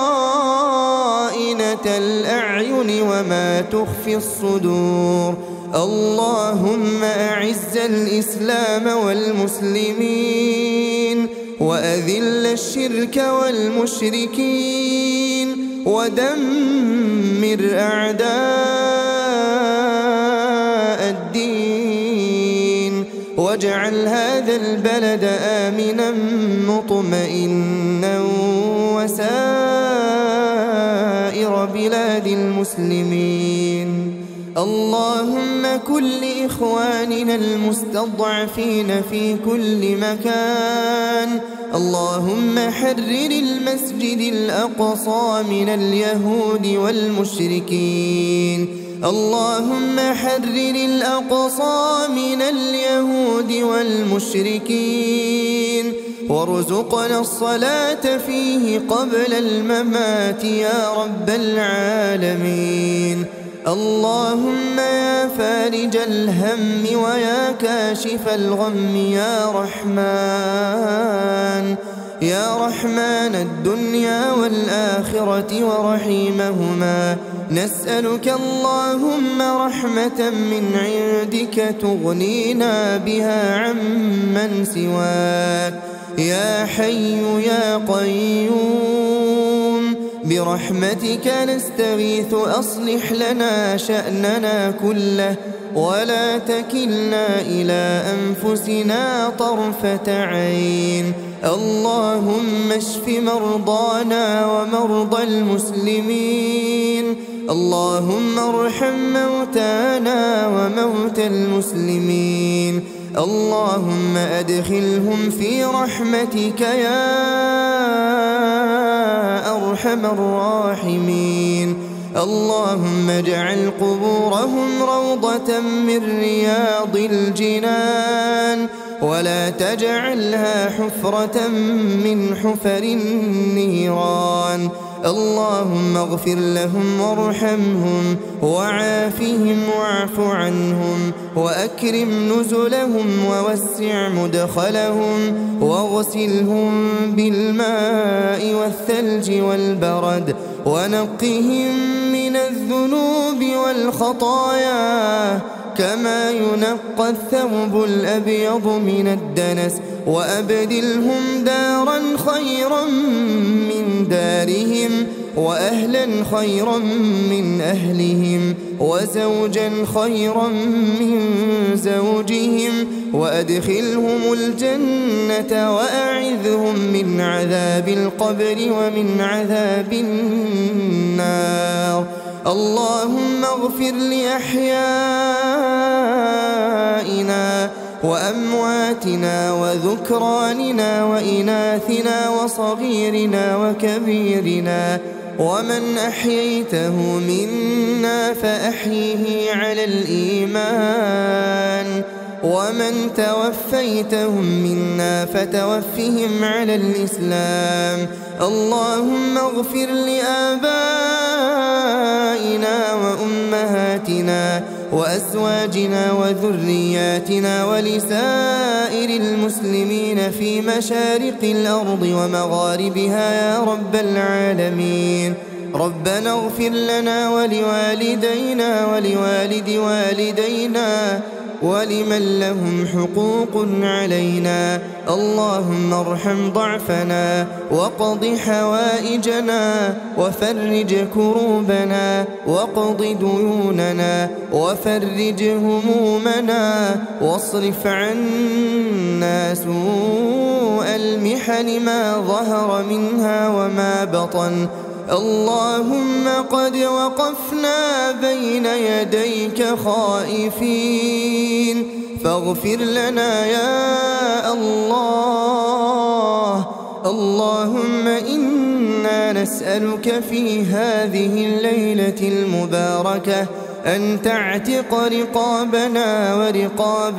خائنة الأعين وما تخفي الصدور. اللهم أعز الإسلام والمسلمين، وأذل الشرك والمشركين، ودمر أعداء الدين، واجعل هذا البلد آمنا مطمئنا وسائر بلاد المسلمين. اللهم كن لإخواننا المستضعفين في كل مكان. اللهم حرر المسجد الأقصى من اليهود والمشركين. اللهم حرر الأقصى من اليهود والمشركين، وارزقنا الصلاة فيه قبل الممات يا رب العالمين. اللهم يا فارج الهم ويا كاشف الغم يا رحمن، يا رحمن الدنيا والآخرة ورحيمهما، نسألك اللهم رحمة من عندك تغنينا بها عمن سواك. يا حي يا قيوم برحمتك نستغيث، أصلح لنا شأننا كله ولا تكلنا إلى أنفسنا طرفة عين. اللهم اشف مرضانا ومرضى المسلمين، اللهم ارحم موتانا وموتى المسلمين، اللهم أدخلهم في رحمتك يا أرحم الراحمين. اللهم اجعل قبورهم روضة من رياض الجنان، ولا تجعلها حفرة من حفر النيران. اللهم اغفر لهم وارحمهم وعافهم واعف عنهم وأكرم نزلهم ووسع مدخلهم واغسلهم بالماء والثلج والبرد ونقهم من الذنوب والخطايا كما ينقى الثوب الأبيض من الدنس، وأبدلهم دارا خيرا من دارهم وأهلا خيرا من أهلهم وزوجا خيرا من زوجهم، وأدخلهم الجنة وأعذهم من عذاب القبر ومن عذاب النار. اللهم اغفر لأحيائنا وأمواتنا وذكراننا وإناثنا وصغيرنا وكبيرنا، ومن أحييته منا فأحيه على الإيمان، ومن توفيتهم منا فتوفهم على الإسلام. اللهم اغفر لآبائنا وأمهاتنا وأزواجنا وذرياتنا ولسائر المسلمين في مشارق الأرض ومغاربها يا رب العالمين. ربنا اغفر لنا ولوالدينا ولوالد والدينا ولمن لهم حقوق علينا. اللهم ارحم ضعفنا واقض حوائجنا وفرج كروبنا واقض ديوننا وفرج همومنا واصرف عنا سوء المحن ما ظهر منها وما بطن. اللهم قد وقفنا بين يديك خائفين فاغفر لنا يا الله. اللهم إنا نسألك في هذه الليلة المباركة أن تعتق رقابنا ورقاب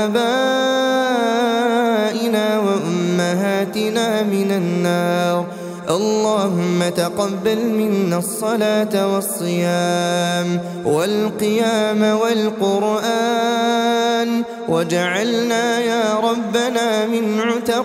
آبائنا وأمهاتنا من النار. اللهم تقبل منا الصلاة والصيام والقيام والقرآن، واجعلنا يا ربنا من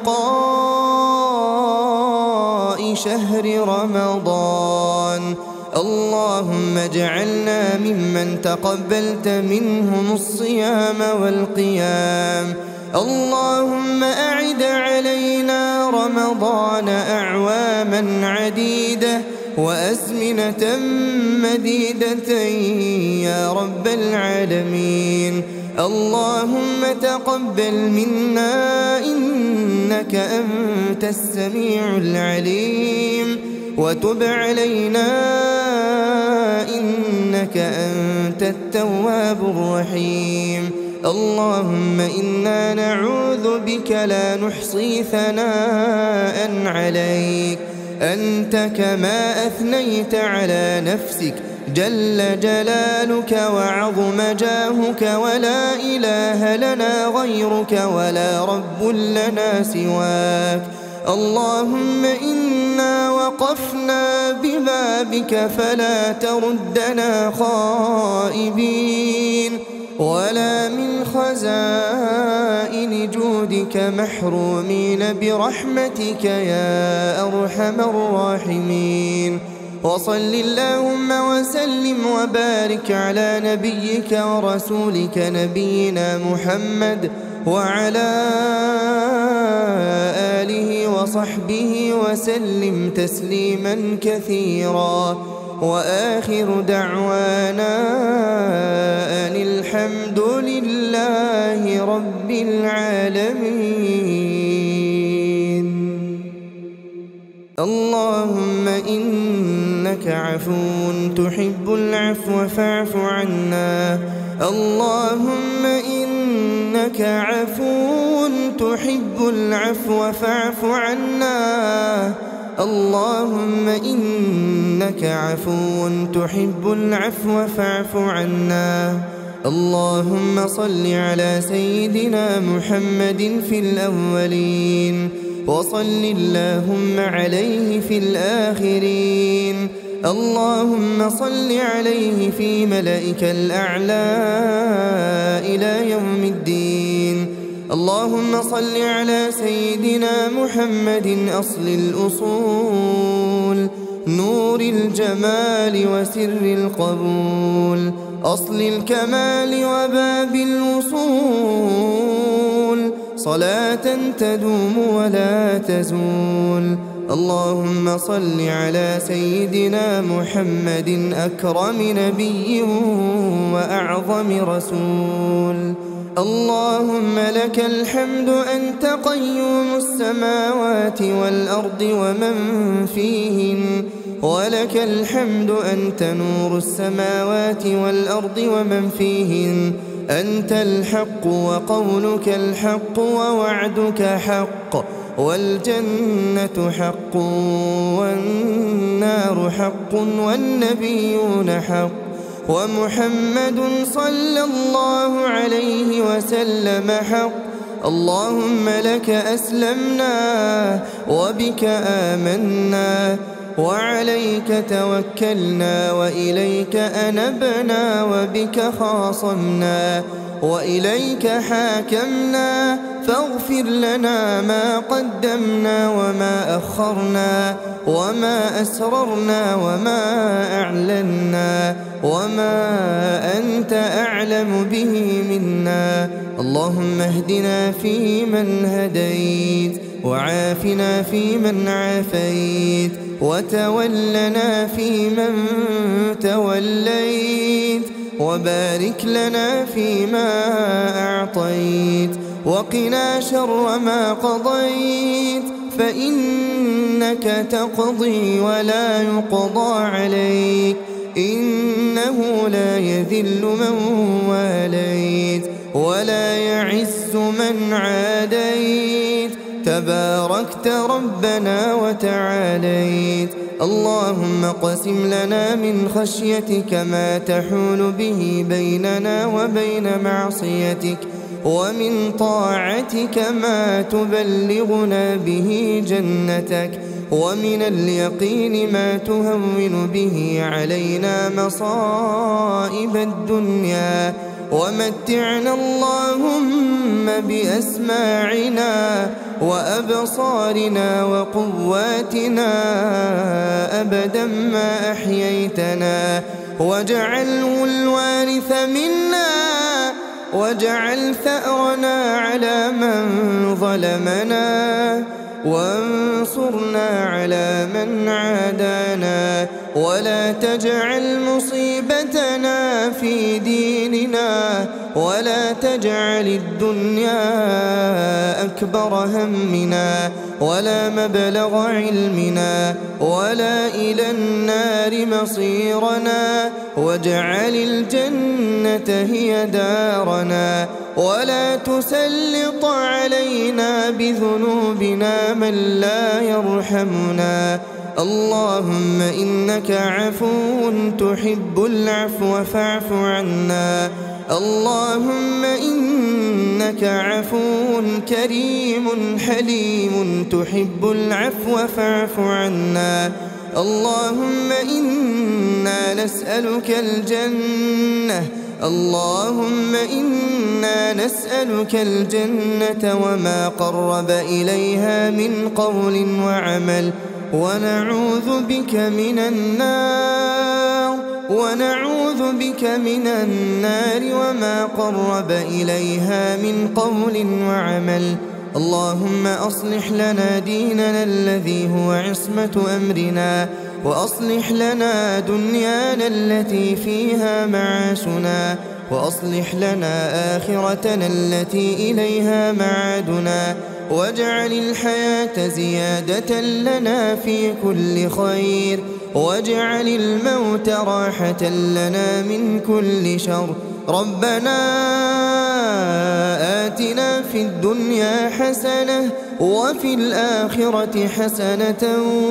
عتقاء شهر رمضان. اللهم اجعلنا ممن تقبلت منهم الصيام والقيام. اللهم أعد علينا رمضان أعواما عديدة وأزمنة مديدة يا رب العالمين. اللهم تقبل منا إنك أنت السميع العليم، وتب علينا إنك أنت التواب الرحيم. اللهم إنا نعوذ بك لا نحصي ثناء عليك، أنت كما أثنيت على نفسك جل جلالك وعظم جاهك، ولا إله لنا غيرك ولا رب لنا سواك. اللهم إنا وقفنا ببابك فلا تردنا خائبين. ولا من خزائن جودك محرومين برحمتك يا أرحم الراحمين. وصل اللهم وسلم وبارك على نبيك ورسولك نبينا محمد وعلى آله وصحبه وسلم تسليما كثيرا. وآخر دعوانا أن الحمد لله رب العالمين. اللهم إنك عفو تحب العفو فاعف عنا. اللهم إنك عفو تحب العفو فاعف عنا. اللهم إنك عفو تحب العفو فاعف عنا. اللهم صل على سيدنا محمد في الأولين وصل اللهم عليه في الآخرين. اللهم صل عليه في ملائك الأعلى إلى يوم الدين. اللهم صل على سيدنا محمد أصل الأصول نور الجمال وسر القبول أصل الكمال وباب الوصول صلاة تدوم ولا تزول. اللهم صل على سيدنا محمد أكرم نبي وأعظم رسول. اللهم لك الحمد أنت قيوم السماوات والأرض ومن فيهن. ولك الحمد أنت نور السماوات والأرض ومن فيهن. أنت الحق وقولك الحق ووعدك حق والجنة حق والنار حق والنبيون حق ومحمد صلى الله عليه وسلم حق. اللهم لك أسلمنا وبك آمنا وعليك توكلنا وإليك أنبنا وبك خاصمنا وإليك حاكمنا. فاغفر لنا ما قدمنا وما أخرنا وما أسررنا وما أعلنا وما أنت أعلم به منا. اللهم اهدنا فيمن هديت وعافنا فيمن عافيت وتولنا فيمن توليت وبارك لنا فيما أعطيت وقنا شر ما قضيت فإنك تقضي ولا يقضى عليك. إنه لا يذل من واليت ولا يعز من عاديت. تباركت ربنا وتعاليت. اللهم اقسم لنا من خشيتك ما تحول به بيننا وبين معصيتك ومن طاعتك ما تبلغنا به جنتك ومن اليقين ما تهون به علينا مصائب الدنيا. ومتعنا اللهم بأسماعنا وأبصارنا وقواتنا أبدا ما أحييتنا واجعله الوارث منا واجعل ثأرنا على من ظلمنا وانصرنا على من عادانا ولا تجعل مصيبتنا في ديننا ولا تجعل الدنيا أكبر همنا ولا مبلغ علمنا ولا إلى النار مصيرنا واجعل الجنة هي دارنا ولا تسلط علينا بذنوبنا من لا يرحمنا. اللهم إنك عفو تحب العفو فاعف عنا. اللهم إنك عفو كريم حليم تحب العفو فاعف عنا. اللهم إنا نسألك الجنة. اللهم إنا نسألك الجنة وما قرب إليها من قول وعمل، ونعوذ بك من النار وما قرب إليها من قول وعمل. اللهم أصلح لنا ديننا الذي هو عصمة أمرنا، وأصلح لنا دنيانا التي فيها معاشنا، وأصلح لنا آخرتنا التي إليها معادنا، واجعل الحياة زيادة لنا في كل خير، واجعل الموت راحة لنا من كل شر. ربنا آتنا في الدنيا حسنة وفي الآخرة حسنة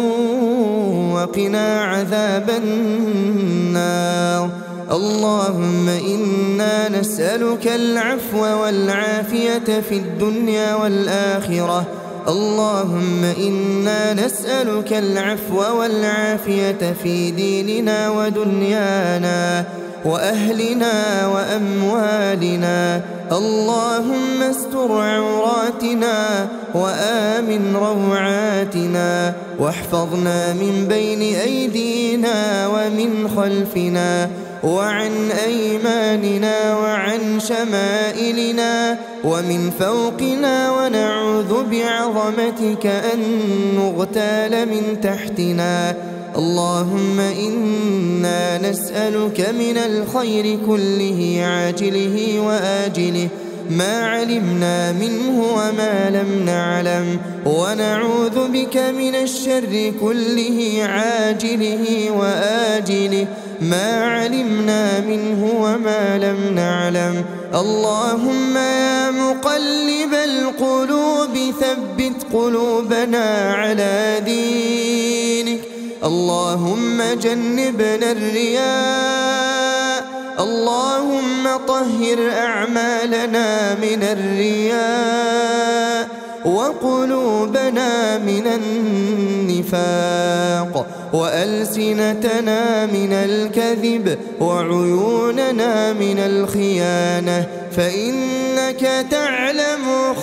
وقنا عذاب النار. اللهم إنا نسألك العفو والعافية في الدنيا والآخرة. اللهم إنا نسألك العفو والعافية في ديننا ودنيانا وأهلنا وأموالنا. اللهم استر عوراتنا وآمن روعاتنا، واحفظنا من بين أيدينا ومن خلفنا وعن أيماننا وعن شمائلنا ومن فوقنا، ونعوذ بعظمتك أن نغتال من تحتنا. اللهم إنا نسألك من الخير كله عاجله وآجله ما علمنا منه وما لم نعلم، ونعوذ بك من الشر كله عاجله وآجله ما علمنا منه وما لم نعلم. اللهم يا مقلب القلوب ثبت قلوبنا على دينك. اللهم جنبنا الرياء، اللهم طهر أعمالنا من الرياء، وقلوبنا من النفاق، وألسنتنا من الكذب، وعيوننا من الخيانة، فإنك تعلم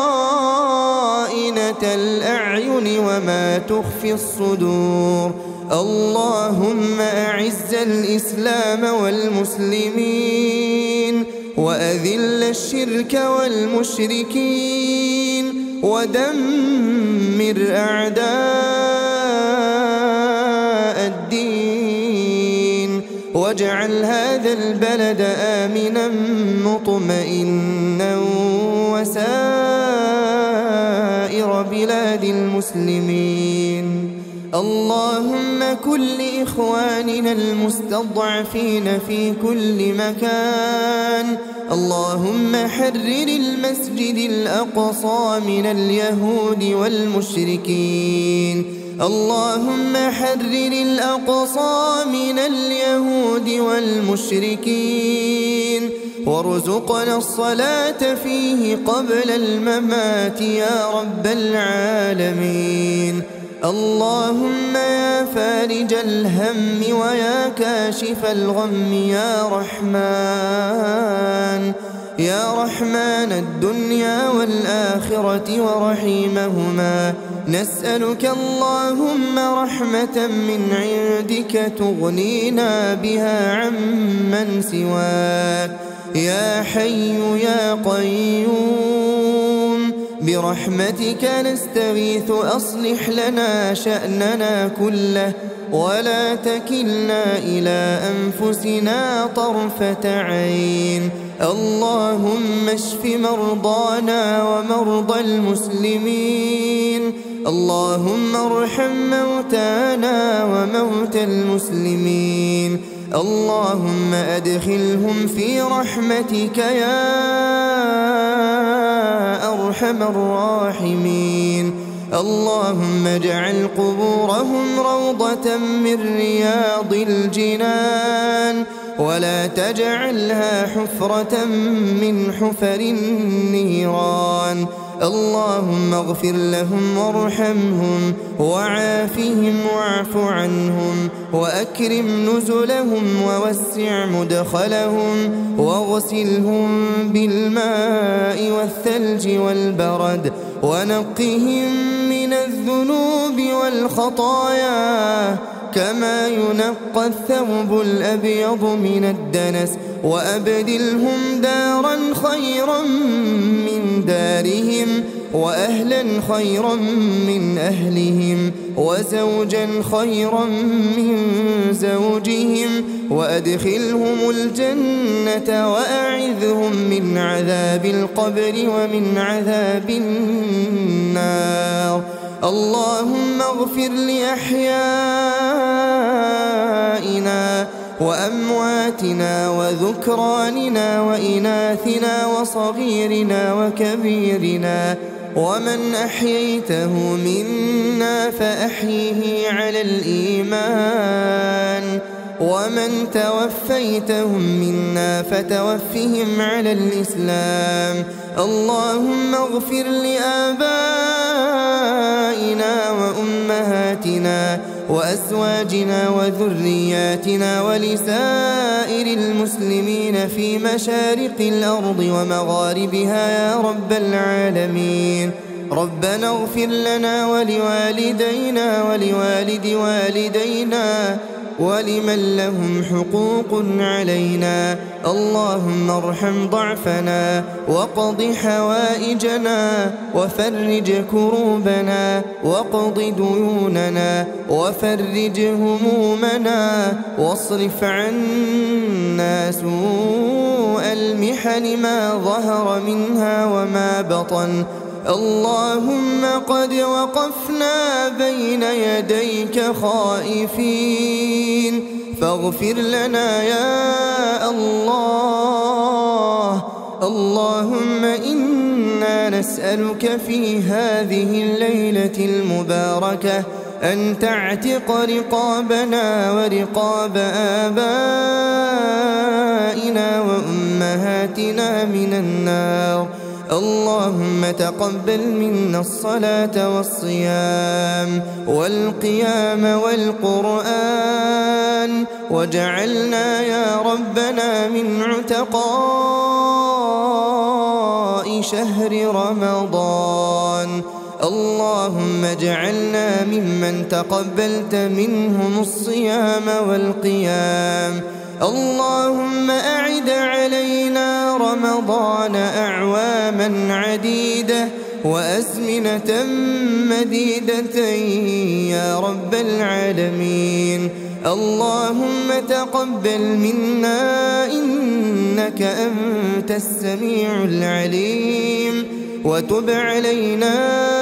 خائنة الأعين وما تخفي الصدور. اللهم أعز الإسلام والمسلمين، وأذل الشرك والمشركين، ودمر أعداء الدين، واجعل هذا البلد آمنا مطمئنا وسائر بلاد المسلمين. اللهم كن لإخواننا المستضعفين في كل مكان. اللهم حرر المسجد الأقصى من اليهود والمشركين. اللهم حرر الأقصى من اليهود والمشركين، وارزقنا الصلاة فيه قبل الممات يا رب العالمين. اللهم يا فارج الهم ويا كاشف الغم يا رحمن، يا رحمن الدنيا والآخرة ورحيمهما، نسألك اللهم رحمة من عندك تغنينا بها عمن سواك. يا حي يا قيوم برحمتك نستغيث، أصلح لنا شأننا كله، ولا تكلنا إلى أنفسنا طرفة عين. اللهم اشف مرضانا ومرضى المسلمين. اللهم ارحم موتانا وموتى المسلمين. اللهم أدخلهم في رحمتك يا أرحم الراحمين. اللهم اجعل قبورهم روضة من رياض الجنان، ولا تجعلها حفرة من حفر النيران. اللهم اغفر لهم وارحمهم وعافهم واعف عنهم وأكرم نزلهم ووسع مدخلهم واغسلهم بالماء والثلج والبرد ونقهم من الذنوب والخطايا كما ينقى الثوب الأبيض من الدنس وأبدلهم دارا خيرا من دارهم وأهلا خيرا من أهلهم وزوجا خيرا من زوجهم وأدخلهم الجنة وأعذهم من عذاب القبر ومن عذاب النار. اللهم اغفر لأحيائنا وأمواتنا وذكراننا وإناثنا وصغيرنا وكبيرنا ومن أحييته منا فأحيه على الإيمان ومن توفيتهم منا فتوفهم على الإسلام. اللهم اغفر لآبائنا وأمهاتنا وأزواجنا وذرياتنا ولسائر المسلمين في مشارق الأرض ومغاربها يا رب العالمين. ربنا اغفر لنا ولوالدينا ولوالد والدينا ولمن لهم حقوق علينا. اللهم ارحم ضعفنا واقض حوائجنا وفرج كروبنا واقض ديوننا وفرج همومنا واصرف عنا سوء المحن ما ظهر منها وما بطن. اللهم قد وقفنا بين يديك خائفين فاغفر لنا يا الله. اللهم إنا نسألك في هذه الليلة المباركة أن تعتق رقابنا ورقاب آبائنا وأمهاتنا من النار. اللهم تقبل منا الصلاة والصيام والقيام والقرآن واجعلنا يا ربنا من عتقاء شهر رمضان. اللهم اجعلنا ممن تقبلت منهم الصيام والقيام. اللهم أعد علينا رمضان أعواما عديدة وأزمنة مديدة يا رب العالمين. اللهم تقبل منا إنك أنت السميع العليم وتب علينا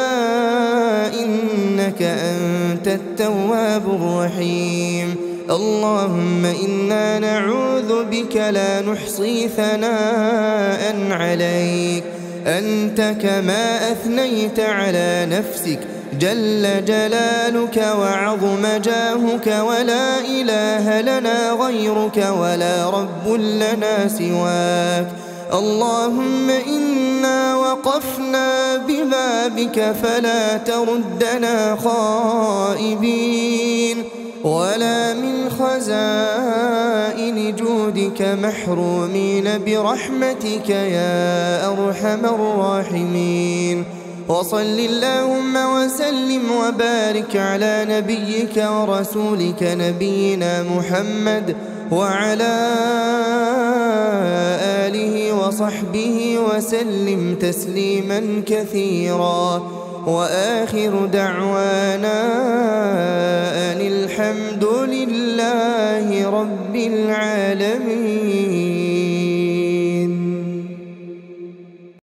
إنك أنت التواب الرحيم. اللهم إنا نعوذ بك لا نحصي ثناء عليك أنت كما أثنيت على نفسك جل جلالك وعظم جاهك ولا إله لنا غيرك ولا رب لنا سواك. اللهم إنا وقفنا ببابك فلا تردنا خائبين ولا من خزائن جودك محرومين برحمتك يا أرحم الراحمين. وصل اللهم وسلم وبارك على نبيك ورسولك نبينا محمد وعلى آله وصحبه وسلم تسليما كثيرا. وآخر دعوانا أن الحمد لله رب العالمين.